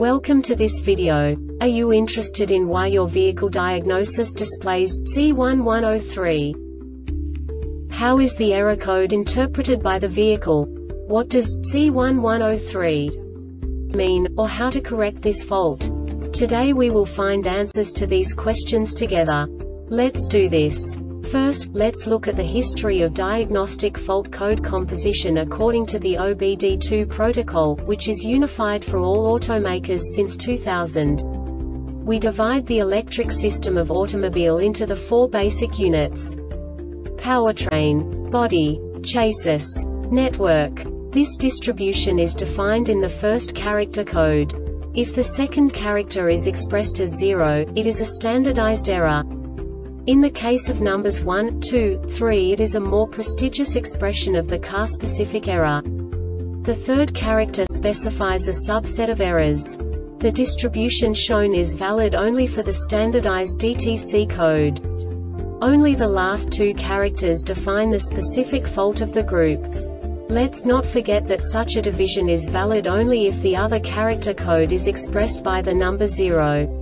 Welcome to this video. Are you interested in why your vehicle diagnosis displays C1103? How is the error code interpreted by the vehicle? What does C1103 mean, or how to correct this fault? Today we will find answers to these questions together. Let's do this. First, let's look at the history of diagnostic fault code composition according to the OBD2 protocol, which is unified for all automakers since 2000. We divide the electric system of automobile into the four basic units: powertrain, body, chassis, network. This distribution is defined in the first character code. If the second character is expressed as 0, it is a standardized error. In the case of numbers 1, 2, 3, it is a more prestigious expression of the car-specific error. The third character specifies a subset of errors. The distribution shown is valid only for the standardized DTC code. Only the last two characters define the specific fault of the group. Let's not forget that such a division is valid only if the other character code is expressed by the number 0.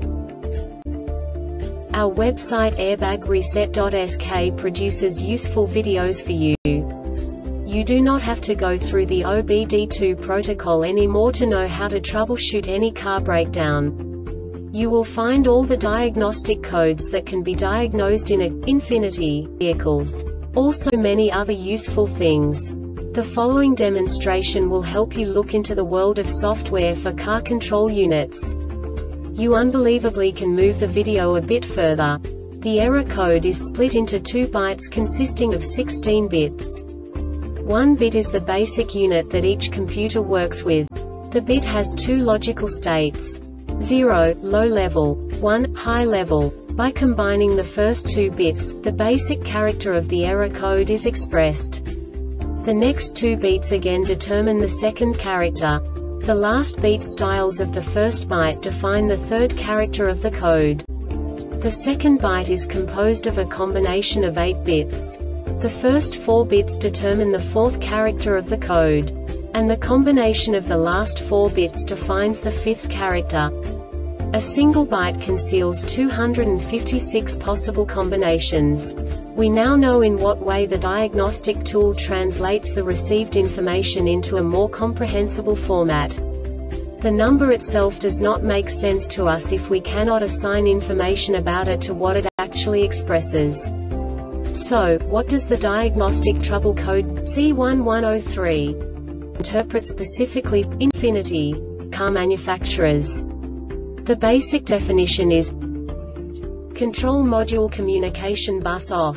Our website airbagreset.sk produces useful videos for you. You do not have to go through the OBD2 protocol anymore to know how to troubleshoot any car breakdown. You will find all the diagnostic codes that can be diagnosed in Infiniti vehicles. Also many other useful things. The following demonstration will help you look into the world of software for car control units. You unbelievably can move the video a bit further. The error code is split into 2 bytes consisting of 16 bits. 1 bit is the basic unit that each computer works with. The bit has 2 logical states: 0, low level, 1, high level. By combining the first 2 bits, the basic character of the error code is expressed. The next 2 beats again determine the second character. The last beat styles of the first byte define the third character of the code. The second byte is composed of a combination of 8 bits. The first 4 bits determine the fourth character of the code. And the combination of the last 4 bits defines the fifth character. A single byte conceals 256 possible combinations. We now know in what way the diagnostic tool translates the received information into a more comprehensible format. The number itself does not make sense to us if we cannot assign information about it to what it actually expresses. So, what does the diagnostic trouble code C1103 interpret specifically for Infiniti car manufacturers? The basic definition is Control Module Communication Bus Off.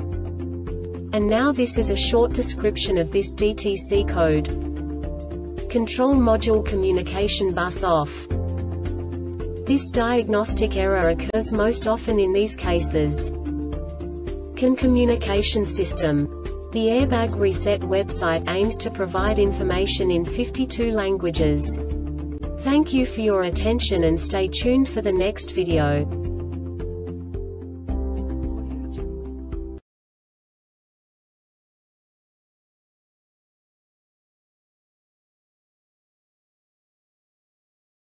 And now this is a short description of this DTC code. Control Module Communication Bus Off. This diagnostic error occurs most often in these cases. CAN Communication System. The Airbag Reset website aims to provide information in 52 languages. Thank you for your attention and stay tuned for the next video.